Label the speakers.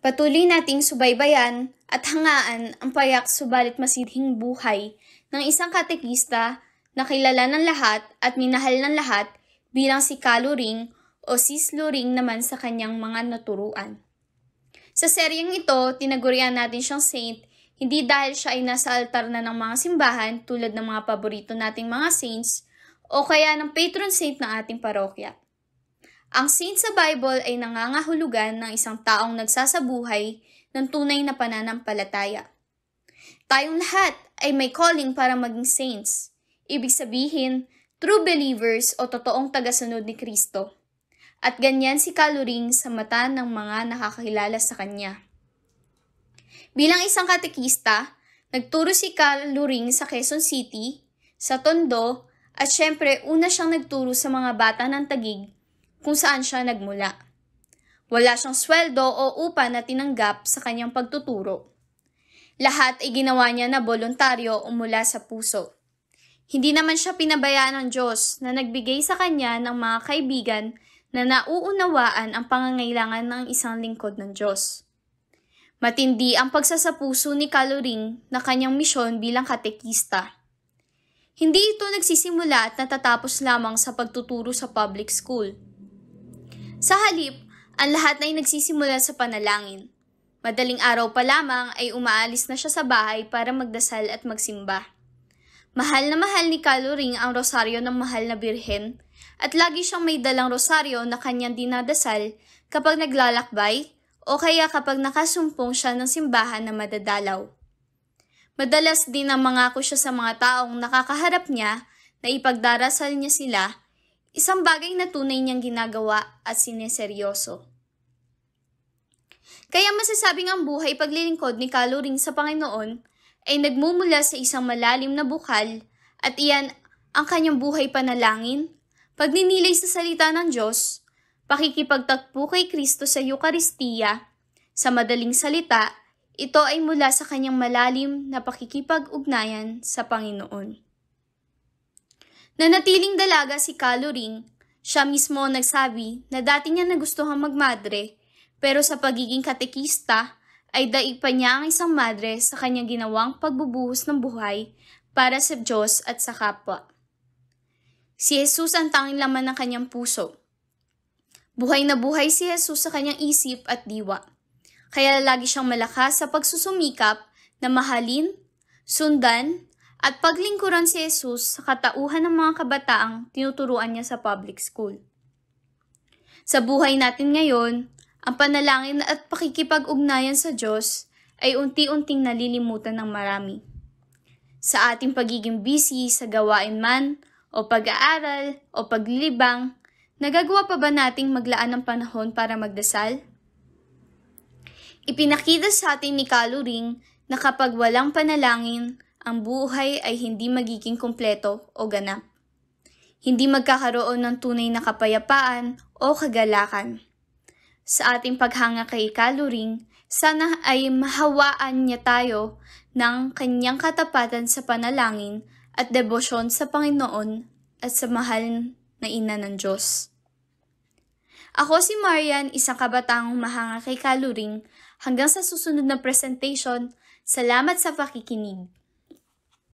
Speaker 1: Patuloy nating subaybayan at hangaan ang payak subalit masidhing buhay ng isang katekista na kilala ng lahat at minahal ng lahat bilang si Kaluring o Sis Luring naman sa kanyang mga naturuan. Sa seryeng ito, tinagurian natin siyang saint hindi dahil siya ay nasa altar na ng mga simbahan tulad ng mga paborito nating mga saints o kaya ng patron saint ng ating parokya. Ang saint sa Bible ay nangangahulugan ng isang taong nagsasabuhay ng tunay na pananampalataya. Tayong lahat ay may calling para maging saints. Ibig sabihin, true believers o totoong tagasunod ni Kristo. At ganyan si Kaluring sa mata ng mga nakakilala sa kanya. Bilang isang katekista, nagturo si Kaluring sa Quezon City, sa Tondo, at syempre una siyang nagturo sa mga bata ng Taguig kung saan siya nagmula. Wala siyang sweldo o upa na tinanggap sa kanyang pagtuturo. Lahat ay ginawa niya na voluntaryo o mula sa puso. Hindi naman siya pinabayaan ng Diyos na nagbigay sa kanya ng mga kaibigan na nauunawaan ang pangangailangan ng isang lingkod ng Diyos. Matindi ang pagsasapuso ni Kaluring na kanyang misyon bilang katekista. Hindi ito nagsisimula at natatapos lamang sa pagtuturo sa public school. Sa halip, ang lahat ay nagsisimula sa panalangin. Madaling araw pa lamang ay umaalis na siya sa bahay para magdasal at magsimba. Mahal na mahal ni Kaluring ang rosaryo ng mahal na birhen at lagi siyang may dalang rosaryo na kanyang dinadasal kapag naglalakbay o kaya kapag nakasumpong siya ng simbahan na madadalaw. Madalas din ang mangako siya sa mga taong nakakaharap niya na ipagdarasal niya sila, isang bagay na tunay niyang ginagawa at sineseryoso. Kaya masasabing ang buhay paglilingkod ni Kaluring sa Panginoon ay nagmumula sa isang malalim na bukal at iyan ang kanyang buhay panalangin, pagninilay sa salita ng Diyos, pakikipagtagpo kay Kristo sa Eukaristiya. Sa madaling salita, ito ay mula sa kanyang malalim na pakikipag-ugnayan sa Panginoon. Nanatiling dalaga si Kaluring, siya mismo nagsabi na dati niya nagustuhan magmadre, pero sa pagiging katekista ay daig pa niya ang isang madre sa kanyang ginawang pagbubuhos ng buhay para sa Diyos at sa kapwa. Si Jesus ang tanging laman ng kanyang puso. Buhay na buhay si Jesus sa kanyang isip at diwa. Kaya lagi siyang malakas sa pagsusumikap na mahalin, sundan, at paglingkuran si Jesus sa katauhan ng mga kabataang tinuturuan niya sa public school. Sa buhay natin ngayon, ang panalangin at pakikipag-ugnayan sa Diyos ay unti-unting nalilimutan ng marami. Sa ating pagiging busy sa gawain man, o pag-aaral, o paglilibang, nagagawa pa ba nating maglaan ng panahon para magdasal? Ipinakita sa atin ni Kaluring na kapag walang panalangin, ang buhay ay hindi magiging kumpleto o ganap. Hindi magkakaroon ng tunay na kapayapaan o kagalakan. Sa ating paghanga kay Kaluring, sana ay mahawaan niya tayo ng kanyang katapatan sa panalangin at debosyon sa Panginoon at sa mahal na ina ng Diyos. Ako si Marian, isang kabataang humahanga kay Kaluring. Hanggang sa susunod na presentation, salamat sa pakikinig.